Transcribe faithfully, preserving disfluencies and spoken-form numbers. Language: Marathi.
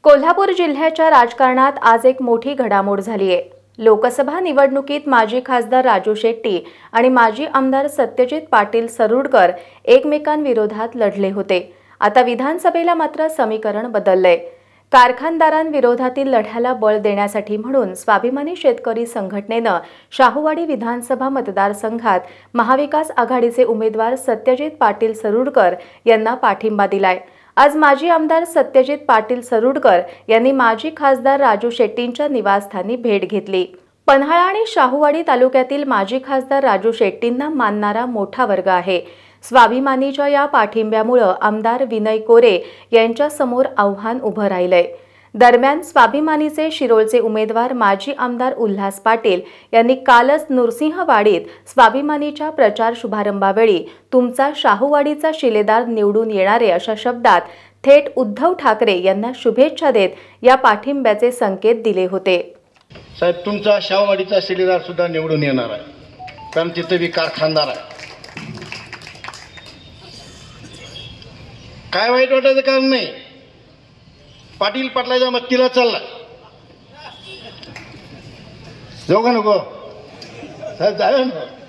कोल्हापूर जिल्ह्याच्या राजकारणात आज एक मोठी घडामोड झाली आहे। लोकसभा निवडणुकीत माजी खासदार राजू शेट्टी आणि माजी आमदार सत्यजित पाटील सरुडकर एकमेकांविरोधात लढले होते। आता विधानसभेला मात्र समीकरण बदललंय। कारखानदारांविरोधातील लढ्याला बळ देण्यासाठी म्हणून स्वाभिमानी शेतकरी संघटनेनं शाहूवाडी विधानसभा मतदारसंघात महाविकास आघाडीचे उमेदवार सत्यजित पाटील सरुडकर यांना पाठिंबा दिलाय। आज माजी आमदार सत्यजित पाटील सरुडकर यांनी माजी खासदार राजू शेट्टींच्या निवासस्थानी भेट घेतली। पन्हाळा आणि शाहूवाडी तालुक्यातील माजी खासदार राजू शेट्टींना मानणारा मोठा वर्ग आहे। स्वाभिमानीच्या या पाठिंब्यामुळे आमदार विनय कोरे यांच्या समोर आव्हान उभं राहिलंय। दरम्यान स्वाभिमानीचे शिरोळचे उमेदवार माजी आमदार उल्हास पाटील यांनी कालच नृसिंहवाडीत स्वाभिमानीच्या प्रचार शुभारंभावेळी तुमचा शाहूवाडीचा शिलेदार निवडून येणारे अशा शब्दात थेट उद्धव ठाकरे यांना शुभेच्छा देत या पाठिंब्याचे संकेत दिले होते। साहेब, तुमचा शाहूवाडीचा शिलेदार सुद्धा निवडून येणार आहे, कारण तिथे बी कारखानदार आहे। काय वाईट वाटायचं कारण नाही। पाटील पाटलाच्या मत्तीला चालला जाऊ का नको साहेब? जाऊ ना।